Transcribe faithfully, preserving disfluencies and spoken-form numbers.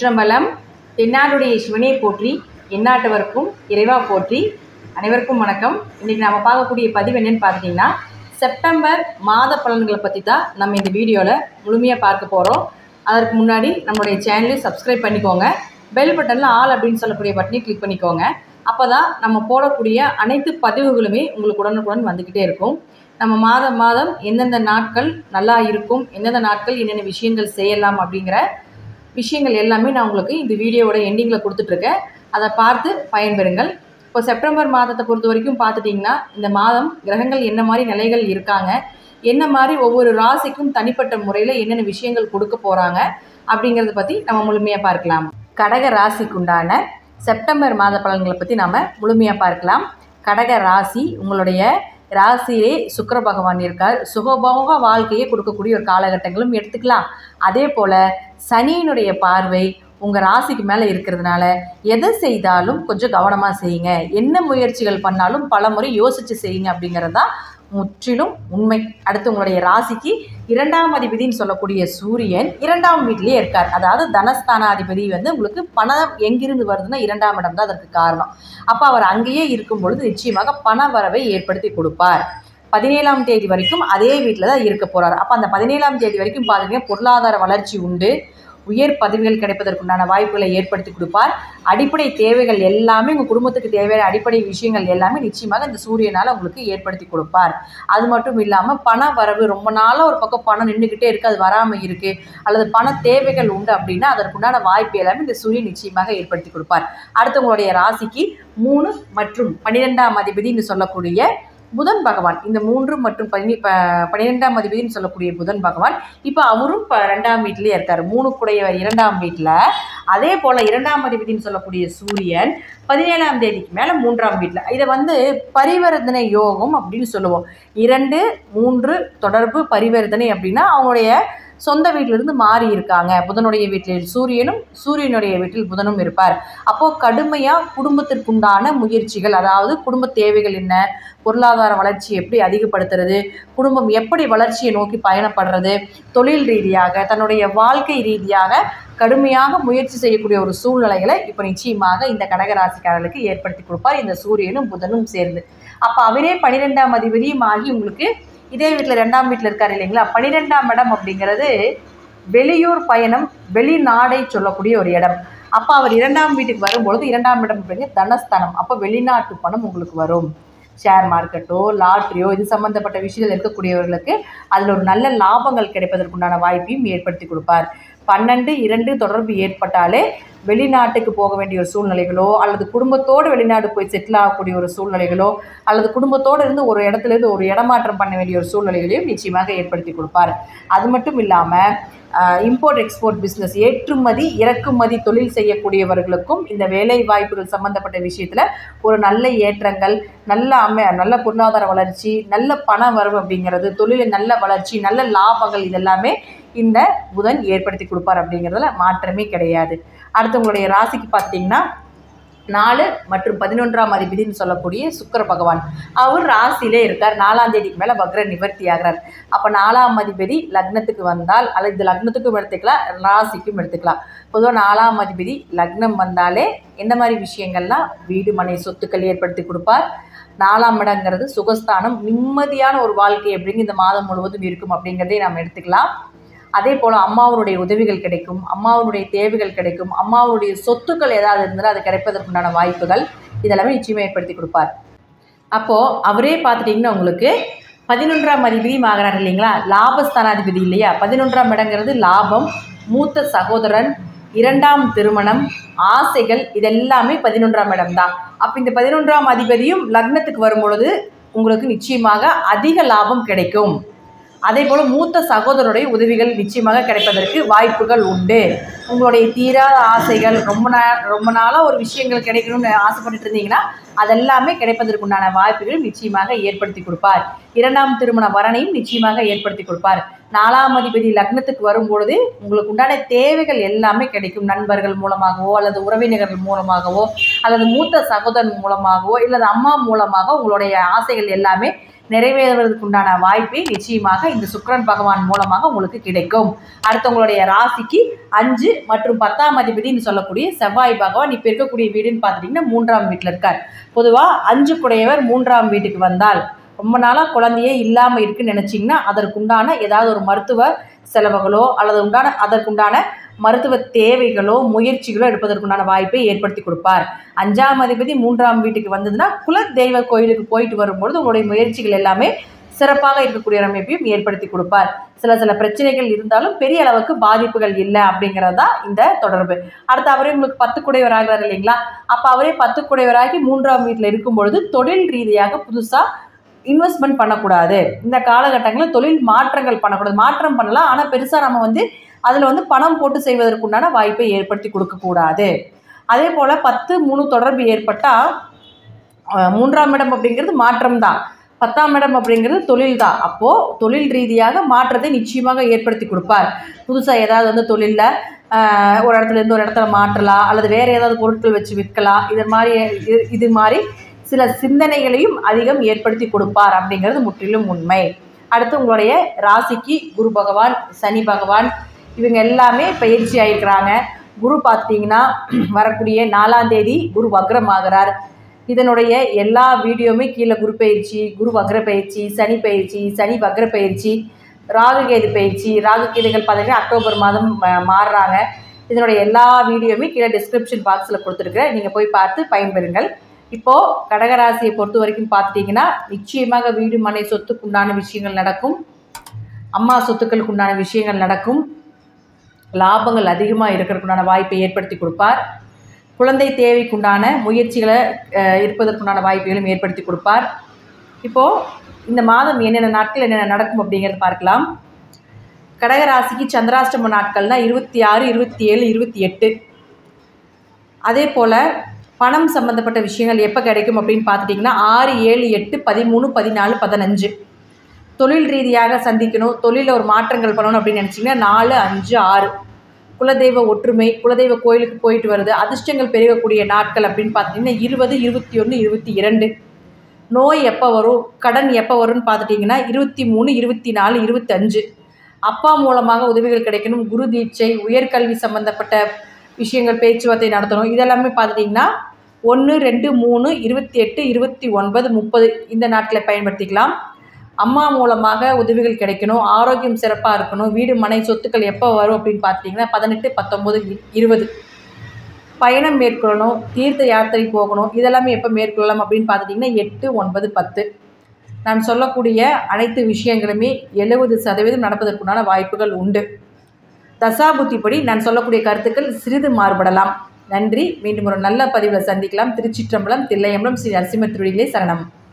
திருச்சிற்றம்பலம். தென்னாடுடைய சிவனை போற்றி, எந்நாட்டவர்க்கும் இறைவா போற்றி. அனைவருக்கும் வணக்கம். இன்றைக்கி நம்ம பார்க்கக்கூடிய பதிவு என்னென்னு பார்த்திங்கன்னா, செப்டம்பர் மாத பலன்களை பற்றி தான் நம்ம இந்த வீடியோவில் முழுமையாக பார்க்க போகிறோம். அதற்கு முன்னாடி நம்மளுடைய சேனலை சப்ஸ்கிரைப் பண்ணிக்கோங்க. பெல் பட்டனில் ஆல் அப்படின்னு சொல்லக்கூடிய பட்டனை கிளிக் பண்ணிக்கோங்க. அப்போ தான் நம்ம போடக்கூடிய அனைத்து பதிவுகளுமே உங்களுக்கு உடனுக்குடன் வந்துக்கிட்டே இருக்கும். நம்ம மாதம் மாதம் எந்தெந்த நாட்கள் நல்லா இருக்கும், எந்தெந்த நாட்கள் என்னென்ன விஷயங்கள் செய்யலாம் அப்படிங்கிற விஷயங்கள் எல்லாமே நான் உங்களுக்கு இந்த வீடியோவோட எண்டிங்கில் கொடுத்துட்ருக்கேன். அதை பார்த்து பயன்பெறுங்கள். இப்போ செப்டம்பர் மாதத்தை பொறுத்த வரைக்கும் பார்த்துட்டிங்கன்னா, இந்த மாதம் கிரகங்கள் என்ன மாதிரி நிலைகள் இருக்காங்க, என்ன மாதிரி ஒவ்வொரு ராசிக்கும் தனிப்பட்ட முறையில் என்னென்ன விஷயங்கள் கொடுக்க போகிறாங்க அப்படிங்கிறத பற்றி நம்ம முழுமையாக பார்க்கலாம். கடக ராசிக்குண்டான செப்டம்பர் மாத பலன்களை பற்றி நம்ம முழுமையாக பார்க்கலாம். கடக ராசி, உங்களுடைய ராசியிலே சுக்கிர பகவான் இருக்கார். சுகபோக வாழ்க்கையை கொடுக்கக்கூடிய ஒரு காலகட்டங்களும் எடுத்துக்கலாம். அதே போல் சனியினுடைய பார்வை உங்கள் ராசிக்கு மேலே இருக்கிறதுனால எதை செய்தாலும் கொஞ்சம் கவனமாக செய்யுங்க. என்ன முயற்சிகள் பண்ணாலும் பல முறை யோசித்து செய்யுங்க அப்படிங்கிறது தான் முற்றிலும் உண்மை. அடுத்து உங்களுடைய ராசிக்கு இரண்டாம் அதிபதினு சொல்லக்கூடிய சூரியன் இரண்டாம் வீட்டிலே இருக்கார். அதாவது தனஸ்தானாதிபதி வந்து உங்களுக்கு பணம் எங்கிருந்து வருதுன்னா இரண்டாம் இடம் தான் அதற்கு காரணம். அப்போ அவர் அங்கேயே இருக்கும் பொழுது நிச்சயமாக பண வரவை ஏற்படுத்தி கொடுப்பார். பதினேழாம் தேதி வரைக்கும் அதே வீட்டில் தான் இருக்க போகிறார். அப்போ அந்த பதினேழாம் தேதி வரைக்கும் பார்த்தீங்கன்னா பொருளாதார வளர்ச்சி உண்டு, உயர் பதவிகள் கிடைப்பதற்குண்டான வாய்ப்புகளை ஏற்படுத்தி கொடுப்பார். அடிப்படை தேவைகள் எல்லாமே உங்கள் குடும்பத்துக்கு தேவையான அடிப்படை விஷயங்கள் எல்லாமே நிச்சயமாக இந்த சூரியனால் உங்களுக்கு ஏற்படுத்தி கொடுப்பார். அது மட்டும் இல்லாமல் பண வரவு ரொம்ப நாளாக ஒரு பக்கம் பணம் நின்றுக்கிட்டே இருக்குது, அது வராமல் இருக்குது, அல்லது பண தேவைகள் உண்டு அப்படின்னா அதற்குண்டான வாய்ப்பு எல்லாமே இந்த சூரியன் நிச்சயமாக ஏற்படுத்தி கொடுப்பார். அடுத்து உங்களுடைய ராசிக்கு மூணு மற்றும் பன்னிரெண்டாம் அதிபதினு சொல்லக்கூடிய புதன் பகவான், இந்த மூன்று மற்றும் பனி ப பன்னிரெண்டாம் அதிபதினு சொல்லக்கூடிய புதன் பகவான் இப்போ அவரும் இப்போ ரெண்டாம் வீட்டிலே இருக்கார். மூணு கூடைய இரண்டாம் வீட்டில். அதே போல் இரண்டாம் அதிபதினு சொல்லக்கூடிய சூரியன் பதினேழாம் தேதிக்கு மேலே மூன்றாம் வீட்டில். இதை வந்து பரிவர்த்தனை யோகம் அப்படின்னு சொல்லுவோம். இரண்டு மூன்று தொடர்பு பரிவர்த்தனை அப்படின்னா அவங்களுடைய சொந்த வீட்டிலிருந்து மாறி இருக்காங்க. புதனுடைய வீட்டில் சூரியனும் சூரியனுடைய வீட்டில் புதனும் இருப்பார். அப்போது கடுமையாக குடும்பத்திற்குண்டான முயற்சிகள், அதாவது குடும்ப தேவைகள் என்ன, பொருளாதார வளர்ச்சி எப்படி அதிகப்படுத்துறது, குடும்பம் எப்படி வளர்ச்சியை நோக்கி பயணப்படுறது, தொழில் ரீதியாக தன்னுடைய வாழ்க்கை ரீதியாக கடுமையாக முயற்சி செய்யக்கூடிய ஒரு சூழ்நிலைகளை இப்போ நிச்சயமாக இந்த கடகராசிக்காரர்களுக்கு ஏற்படுத்தி கொடுப்பார் இந்த சூரியனும் புதனும் சேர்ந்து. அப்போ அவரே பன்னிரெண்டாம் அதிபதியும் ஆகி உங்களுக்கு இதே வீட்டில் ரெண்டாம் வீட்டில் இருக்கார் இல்லைங்களா. பன்னிரெண்டாம் இடம் அப்படிங்கிறது வெளியூர் பயணம், வெளிநாடை சொல்லக்கூடிய ஒரு இடம். அப்போ அவர் இரண்டாம் வீட்டுக்கு வரும்பொழுது இரண்டாம் இடம் அப்படிங்கிறது தனஸ்தானம். அப்போ வெளிநாட்டு பணம் உங்களுக்கு வரும். ஷேர் மார்க்கெட்டோ லாட்ரியோ இது சம்மந்தப்பட்ட விஷயங்கள் இருக்கக்கூடியவர்களுக்கு அதில் ஒரு நல்ல லாபங்கள் கிடைப்பதற்குண்டான வாய்ப்பையும் ஏற்படுத்தி கொடுப்பார். பன்னெண்டு இரண்டு தொடர்பு ஏற்பட்டாலே வெளிநாட்டுக்கு போக வேண்டிய ஒரு சூழ்நிலைகளோ, அல்லது குடும்பத்தோடு வெளிநாடு போய் செட்டில் ஆகக்கூடிய ஒரு சூழ்நிலைகளோ, அல்லது குடும்பத்தோடு இருந்து ஒரு இடத்துலேருந்து ஒரு இடமாற்றம் பண்ண வேண்டிய ஒரு சூழ்நிலைகளையும் நிச்சயமாக ஏற்படுத்தி கொடுப்பார். அது மட்டும் இல்லாமல் இம்போர்ட் எக்ஸ்போர்ட் பிஸ்னஸ், ஏற்றுமதி இறக்குமதி தொழில் செய்யக்கூடியவர்களுக்கும் இந்த வேலை வாய்ப்புகள் சம்மந்தப்பட்ட விஷயத்தில் ஒரு நல்ல ஏற்றங்கள், நல்ல அமை நல்ல பொருளாதார வளர்ச்சி, நல்ல பண வரவு அப்படிங்கிறது, தொழிலில் நல்ல வளர்ச்சி, நல்ல லாபங்கள் இதெல்லாமே இந்த புதன் ஏற்படுத்தி கொடுப்பார் அப்படிங்கிறதுல மாற்றமே கிடையாது. அடுத்து உங்களுடைய ராசிக்கு பார்த்திங்கன்னா நாலு மற்றும் பதினொன்றாம் அதிபதினு சொல்லக்கூடிய சுக்கிர பகவான் அவர் ராசியிலே இருக்கார். நாலாம் தேதிக்கு மேலே வக்ர நிவர்த்தி ஆகிறார். அப்போ நாலாம் அதிபதி லக்னத்துக்கு வந்தால், அல்லது இது லக்னத்துக்கும் எடுத்துக்கலாம் ராசிக்கும் எடுத்துக்கலாம். பொதுவாக நாலாம் அதிபதி லக்னம் வந்தாலே என்ன மாதிரி விஷயங்கள்லாம், வீடு மனை சொத்துக்கள் ஏற்படுத்தி கொடுப்பார். நாலாம் இடங்கிறது சுகஸ்தானம், நிம்மதியான ஒரு வாழ்க்கை அப்படிங்க இந்த மாதம் முழுவதும் இருக்கும் அப்படிங்கிறதே நாம் எடுத்துக்கலாம். அதே போல் அம்மாவுடைய உதவிகள் கிடைக்கும், அம்மாவுடைய தேவைகள் கிடைக்கும், அம்மாவுடைய சொத்துக்கள் ஏதாவது இருந்தாலும் அது கிடைப்பதற்குண்டான வாய்ப்புகள் இதெல்லாமே நிச்சயமாக ஏற்படுத்தி கொடுப்பார். அப்போது அவரே பார்த்துட்டிங்கன்னா உங்களுக்கு பதினொன்றாம் அதிபதியும் ஆகிறார் இல்லைங்களா. லாபஸ்தானாதிபதி இல்லையா. பதினொன்றாம் இடங்கிறது லாபம், மூத்த சகோதரன், இரண்டாம் திருமணம், ஆசைகள் இதெல்லாமே பதினொன்றாம் இடம் தான். அப்போ இந்த பதினொன்றாம் அதிபதியும் லக்னத்துக்கு வரும்பொழுது உங்களுக்கு நிச்சயமாக அதிக லாபம் கிடைக்கும். அதே போல் மூத்த சகோதரருடைய உதவிகள் நிச்சயமாக கிடைப்பதற்கு வாய்ப்புகள் உண்டு. உங்களுடைய தீராத ஆசைகள், ரொம்ப நா ரொம்ப நாளாக ஒரு விஷயங்கள் கிடைக்கணும்னு ஆசைப்பட்டுட்டு இருந்தீங்கன்னா அதெல்லாமே கிடைப்பதற்குண்டான வாய்ப்புகள் நிச்சயமாக ஏற்படுத்தி கொடுப்பார். இரண்டாம் திருமண வரனையும் நிச்சயமாக ஏற்படுத்தி கொடுப்பார். நாலாம் அதிபதி லக்னத்துக்கு வரும்பொழுது உங்களுக்கு உண்டான தேவைகள் எல்லாமே கிடைக்கும். நண்பர்கள் மூலமாகவோ, அல்லது உறவினர்கள் மூலமாகவோ, அல்லது மூத்த சகோதரன் மூலமாகவோ, இல்லது அம்மா மூலமாக உங்களுடைய ஆசைகள் எல்லாமே நிறைவேறுவதற்குண்டான வாய்ப்பை நிச்சயமாக இந்த சுக்கிரன் பகவான் மூலமாக உங்களுக்கு கிடைக்கும். அடுத்து உங்களுடைய ராசிக்கு அஞ்சு மற்றும் பத்தாம் அதிபதினு சொல்லக்கூடிய செவ்வாய் பகவான் இப்போ இருக்கக்கூடிய வீடுன்னு பார்த்துட்டிங்கன்னா மூன்றாம் வீட்டில் இருக்கார். பொதுவாக அஞ்சு குடையவர் மூன்றாம் வீட்டுக்கு வந்தால் ரொம்ப நாளாக குழந்தையே இல்லாமல் இருக்குன்னு நினச்சிங்கன்னா அதற்குண்டான ஏதாவது ஒரு மருத்துவ செலவுகளோ அல்லது உண்டான அதற்குண்டான மருத்துவ தேவைகளோ முயற்சிகளோ எடுப்பதற்குண்டான வாய்ப்பை ஏற்படுத்தி கொடுப்பார். அஞ்சாம் அதிபதி மூன்றாம் வீட்டுக்கு வந்ததுன்னா குல தெய்வ கோயிலுக்கு போயிட்டு வரும்பொழுது உங்களுடைய முயற்சிகள் எல்லாமே சிறப்பாக இருக்கக்கூடிய அமைப்பையும் ஏற்படுத்தி கொடுப்பார். சில சில பிரச்சனைகள் இருந்தாலும் பெரிய அளவுக்கு பாதிப்புகள் இல்லை அப்படிங்கிறது தான் இந்த தொடர்பு. அடுத்து அவரே உங்களுக்கு பத்து குடையவர் ஆகிறார் இல்லைங்களா? அப்போ அவரே பத்து குடையவராகி மூன்றாம் வீட்டில் இருக்கும் பொழுது தொழில் ரீதியாக புதுசாக இன்வெஸ்ட்மெண்ட் பண்ணக்கூடாது. இந்த காலகட்டங்களில் தொழில் மாற்றங்கள் பண்ணக்கூடாது. மாற்றம் பண்ணலாம், ஆனால் பெருசாக நம்ம வந்து அதில் வந்து பணம் போட்டு செய்வதற்குண்டான வாய்ப்பை ஏற்படுத்தி கொடுக்கக்கூடாது. அதே போல் பத்து மூணு தொடர்பு ஏற்பட்டால் மூன்றாம் இடம் அப்படிங்கிறது மாற்றம் தான், பத்தாம் இடம் அப்படிங்கிறது தொழில் தான். அப்போது தொழில் ரீதியாக மாற்றத்தை நிச்சயமாக ஏற்படுத்தி கொடுப்பார். புதுசாக ஏதாவது வந்து தொழிலில் ஒரு இடத்துலேருந்து ஒரு இடத்துல மாற்றலாம், அல்லது வேறு ஏதாவது பொருட்கள் வச்சு விற்கலாம். இது மாதிரி இது மாதிரி சில சிந்தனைகளையும் அதிகம் ஏற்படுத்தி கொடுப்பார் அப்படிங்கிறது முற்றிலும் உண்மை. அடுத்து உங்களுடைய ராசிக்கு குரு பகவான், சனி பகவான் இவங்க எல்லாமே பயிற்சி ஆகிருக்கிறாங்க. குரு பார்த்திங்கன்னா வரக்கூடிய நாலாம் தேதி குரு வக்ரம் ஆகிறார். இதனுடைய எல்லா வீடியோவுமே கீழே குரு பயிற்சி, குரு வக்ர பயிற்சி, சனி பயிற்சி, சனி வக்ர பயிற்சி, ராகு கேது பயிற்சி, ராகு கேதுகள் பார்த்திங்கன்னா அக்டோபர் மாதம் மாறுறாங்க. இதனுடைய எல்லா வீடியோவுமே கீழே டிஸ்கிரிப்ஷன் பாக்ஸில் கொடுத்துருக்குறேன், நீங்கள் போய் பார்த்து பயன்பெறுங்கள். இப்போது கடகராசியை பொறுத்த வரைக்கும் பார்த்துட்டிங்கன்னா நிச்சயமாக வீடு மனை சொத்துக்கு உண்டான விஷயங்கள் நடக்கும், அம்மா சொத்துக்களுக்கு உண்டான விஷயங்கள் நடக்கும், லாபங்கள் அதிகமாக இருக்கிறதுக்குண்டான வாய்ப்பை ஏற்படுத்தி கொடுப்பார். குழந்தை தேவைக்குண்டான முயற்சிகளை இருப்பதற்குண்டான வாய்ப்புகளும் ஏற்படுத்தி கொடுப்பார். இப்போது இந்த மாதம் என்னென்ன நாட்கள் என்னென்ன நடக்கும் அப்படிங்கிறத பார்க்கலாம். கடகராசிக்கு சந்திராஷ்டம நாட்கள்னால் இருபத்தி ஆறு இருபத்தி ஏழு இருபத்தி எட்டு. அதே போல் பணம் சம்மந்தப்பட்ட விஷயங்கள் எப்போ கிடைக்கும் அப்படின்னு பார்த்துட்டிங்கன்னா ஆறு ஏழு எட்டு பதிமூணு பதினாலு பதினஞ்சு. தொழில் ரீதியாக சந்திக்கணும், தொழிலில் ஒரு மாற்றங்கள் பண்ணணும் அப்படின்னு நினச்சிங்கன்னா நாலு அஞ்சு ஆறு. குலதெய்வ ஒற்றுமை, குலதெய்வ கோயிலுக்கு போயிட்டு வருது, அதிர்ஷ்டங்கள் பெருகக்கூடிய நாட்கள் அப்படின்னு பார்த்திங்கன்னா இருபது இருபத்தி ஒன்று இருபத்தி இரண்டு. நோய் எப்போ வரும், கடன் எப்போ வரும்னு பார்த்துட்டிங்கன்னா இருபத்தி மூணு இருபத்தி நாலு இருபத்தஞ்சு. அப்பா மூலமாக உதவிகள் கிடைக்கணும், குரு தீட்சை, உயர்கல்வி சம்மந்தப்பட்ட விஷயங்கள் பேச்சுவார்த்தை நடத்தணும். இதெல்லாமே பார்த்துட்டிங்கன்னா ஒன்று ரெண்டு மூணு இருபத்தி எட்டு இருபத்தி ஒன்பது முப்பது இந்த நாட்களை பயன்படுத்திக்கலாம். அம்மா மூலமாக உதவிகள் கிடைக்கணும், ஆரோக்கியம் சிறப்பாக இருக்கணும், வீடு மனை சொத்துக்கள் எப்போ வரும் அப்படின்னு பார்த்திங்கன்னா பதினெட்டு பத்தொம்போது இருபது. பயணம் மேற்கொள்ளணும், தீர்த்த யாத்திரை போகணும், இதெல்லாமே எப்போ மேற்கொள்ளலாம் அப்படின்னு பார்த்துட்டிங்கன்னா எட்டு ஒன்பது பத்து. நான் சொல்லக்கூடிய அனைத்து விஷயங்களுமே எழுபது சதவீதம் நடப்பதற்குண்டான வாய்ப்புகள் உண்டு. தசாபுத்திப்படி நான் சொல்லக்கூடிய கருத்துக்கள் சிறிது மாறுபடலாம். நன்றி. மீண்டும் ஒரு நல்ல பதிவில் சந்திக்கலாம். திருச்சிற்றம்பலம், தில்லையம்பலம், ஸ்ரீ நரசிம்ம திருவடிகளே சரணம்.